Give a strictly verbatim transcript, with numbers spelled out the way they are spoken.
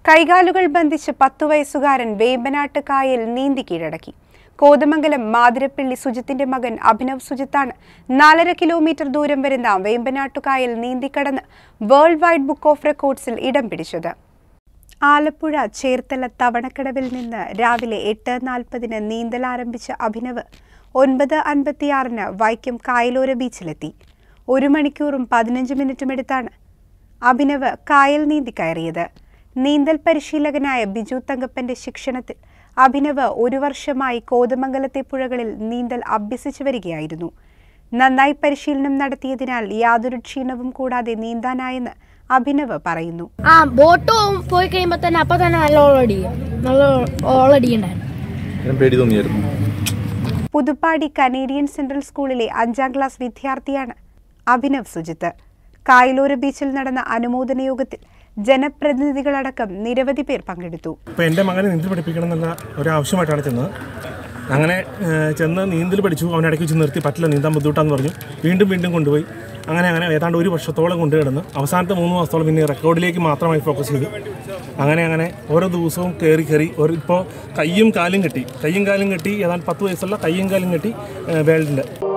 കൈകാലുകൾ ബന്ധിച്ച് പത്തു വയസ്സുകാരൻ വേമ്പനാട്ട് കായൽ നീന്തി കീഴടക്കി. കോതമംഗലം മാതിരപ്പള്ളി സുജിത്തിന്റെ മകൻ അഭിനവ് സുജിത്താണ് നാലര കിലോമീറ്റർ ദൂരം വരുന്ന വേമ്പനാട്ടുകായൽ നീന്തിക്കടന്ന് വേൾഡ് വൈഡ് ബുക്ക് ഓഫ് റെക്കോർഡ്സിൽ ഇടം പിടിച്ചത്. ആലപ്പുഴ ചേർത്തല തവണക്കടവിൽ നിന്ന് രാവിലെ എട്ട് നാൽപ്പതിന് നീന്തൽ ആരംഭിച്ച അഭിനവ് ഒൻപത് അൻപത്തിയാറിന് വൈക്കം കായലോര ബീച്ചിലെത്തി. ഒരു മണിക്കൂറും പതിനഞ്ച് മിനിറ്റും എടുത്താണ് അഭിനവ് കായൽ നീന്തി കയറിയത്. നീന്തൽ പരിശീലകനായ ബിജു തങ്കപ്പന്റെ ശിക്ഷണത്തിൽ അഭിനവ് ഒരു വർഷമായി കോതമംഗലത്തെ പുഴകളിൽ നീന്തൽ അഭ്യസിച്ചു വരികയായിരുന്നു. നന്നായി പരിശീലനം നടത്തിയതിനാൽ യാതൊരു ക്ഷീണവും കൂടാതെ നീന്താനായെന്ന് അഭിനവ് പറയുന്നു. ആ ബോട്ട് പോയി കഴിയുമ്പോൾ തന്നെ അപ്പൊ തന്നെ നല്ല ഓളടി നല്ല ഓളടിയുണ്ടായിരുന്നു. പുതുപ്പാടി കനേഡിയൻ സെൻട്രൽ സ്കൂളിലെ അഞ്ചാം ക്ലാസ് വിദ്യാർത്ഥിയാണ് അഭിനവ് സുജിത്ത്. കായലോര ബീച്ചിൽ നടന്ന അനുമോദന യോഗത്തിൽ ജനപ്രതിനിധികളടക്കം നിരവധി പേർ പങ്കെടുത്തു. ഇപ്പോൾ എൻ്റെ മകനെ നീന്തൽ പഠിപ്പിക്കണം എന്നുള്ള ഒരു ആവശ്യമായിട്ടാണ് ചെന്നത്. അങ്ങനെ ചെന്ന് നീന്തൽ പഠിച്ചു. അവൻ ഇടയ്ക്ക് വെച്ച് നിർത്തി, പറ്റില്ല, നീന്താൻ ബുദ്ധിമുട്ടാന്ന് പറഞ്ഞു. വീണ്ടും വീണ്ടും കൊണ്ടുപോയി. അങ്ങനെ അങ്ങനെ ഏതാണ്ട് ഒരു വർഷത്തോളം കൊണ്ടുകിടന്ന് അവസാനത്തെ മൂന്ന് മാസത്തോളം പിന്നെ റെക്കോർഡിലേക്ക് മാത്രമായി ഫോക്കസ് ചെയ്തു. അങ്ങനെ അങ്ങനെ ഓരോ ദിവസവും കയറി കയറി ഒരു ഇപ്പോൾ കയ്യും കാലും കെട്ടി കയ്യും കാലും കെട്ടി ഏതാണ്ട് പത്ത് വയസ്സുള്ള കയ്യും കാലും കെട്ടി വേൾഡിൻ്റെ